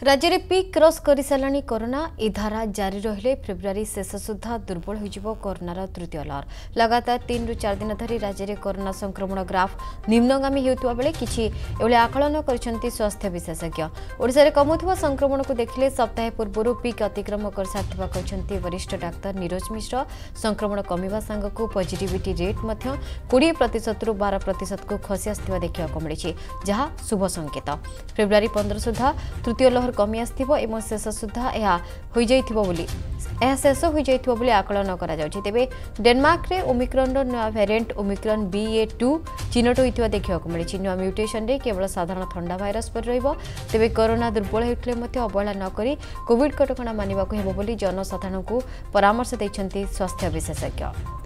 राज्य में peak cross कर सारा कोरोना ए धारा जारी रहिले फेब्रुआरी शेष सुधा दुर्बल हो कोरोनार तृतीय लहर लगातार 3 ରୁ 4 दिन धरी राज्य में कोरोना संक्रमण ग्राफ निम्नगामी होता बेले किसी एभली आकलन कर स्वास्थ्य विशेषज्ञ ओडिशा रे कमुवा संक्रमण को देखिले सप्ताह पूर्व पीक अतिक्रम कर साथिबा कहते वरिष्ठ डाक्तर नीरज मिश्र संक्रमण कमिबा सांगक पॉजिटिविटी रेट 20% ରୁ 12% को खसी आसथिबा देखिବାକୁ मिली जहाँ शुभ संकेत फेब्रुआरी 15 सुधा तृतीय लहर कमी आसथिबो एवं शेष सुधा शेष हो आकलन करा जाउछि। तेबे डेनमार्क रे ओमिक्रॉन नया वेरिएंट ओमिक्रॉन BA.2 चिन्हट होइतिबा देखिବାକୁ मिली नया म्यूटेशन रे केवल साधारण ठंडा भाइरस पर रहिबो। तेबे कोरोना दुर्बल हेतले मध्य अवहेला न करी कोविड कटकणा मानिबाकू हेबो बोली जनसाधारण को परामर्श दैछन्ति स्वास्थ्य विशेषज्ञ।